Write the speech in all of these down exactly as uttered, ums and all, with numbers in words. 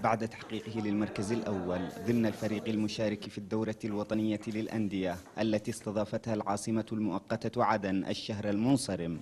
بعد تحقيقه للمركز الأول ضمن الفريق المشارك في الدورة الوطنية للأندية التي استضافتها العاصمة المؤقتة عدن الشهر المنصرم.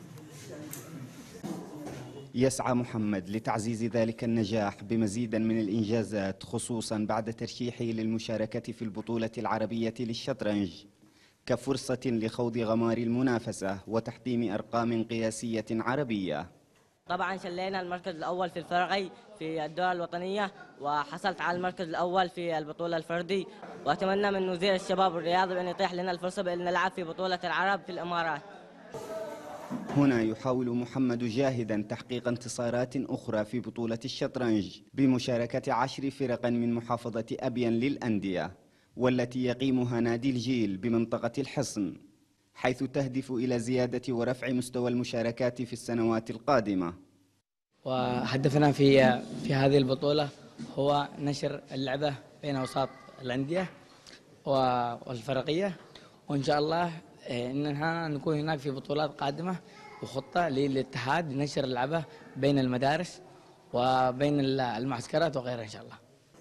يسعى محمد لتعزيز ذلك النجاح بمزيد من الإنجازات، خصوصا بعد ترشيحه للمشاركة في البطولة العربية للشطرنج كفرصة لخوض غمار المنافسة وتحطيم أرقام قياسية عربية. طبعا شلينا المركز الأول في الفرعي في الدورة الوطنية، وحصلت على المركز الأول في البطولة الفردي، وأتمنى من وزير الشباب والرياضة بأن يتيح لنا الفرصة بأن نلعب في بطولة العرب في الإمارات. هنا يحاول محمد جاهدا تحقيق انتصارات أخرى في بطولة الشطرنج بمشاركة عشر فرق من محافظة أبين للأندية، والتي يقيمها نادي الجيل بمنطقة الحصن، حيث تهدف إلى زيادة ورفع مستوى المشاركات في السنوات القادمة. وهدفنا في في هذه البطولة هو نشر اللعبة بين أوساط الأندية والفرقية، وإن شاء الله إننا نكون هناك في بطولات قادمة وخطة للاتحاد لنشر اللعبة بين المدارس وبين المعسكرات وغيرها إن شاء الله.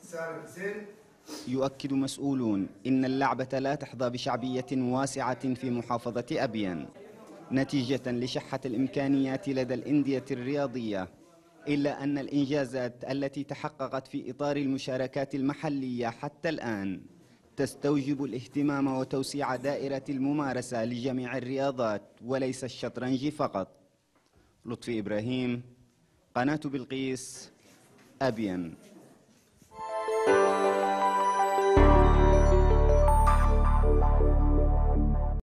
يؤكد مسؤولون إن اللعبة لا تحظى بشعبية واسعة في محافظة أبين نتيجة لشحة الإمكانيات لدى الأندية الرياضية، إلا أن الإنجازات التي تحققت في إطار المشاركات المحلية حتى الآن تستوجب الاهتمام وتوسيع دائرة الممارسة لجميع الرياضات وليس الشطرنج فقط. لطفي إبراهيم، قناة بلقيس، أبين.